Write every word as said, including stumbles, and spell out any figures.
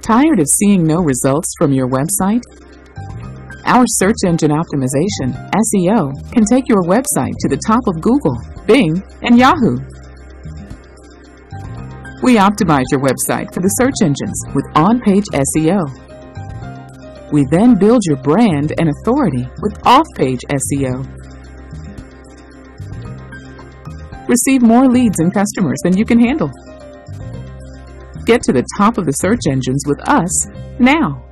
Tired of seeing no results from your website? Our search engine optimization, S E O, can take your website to the top of Google, Bing, and Yahoo. We optimize your website for the search engines with on-page S E O. We then build your brand and authority with off-page S E O. Receive more leads and customers than you can handle. Get to the top of the search engines with us now.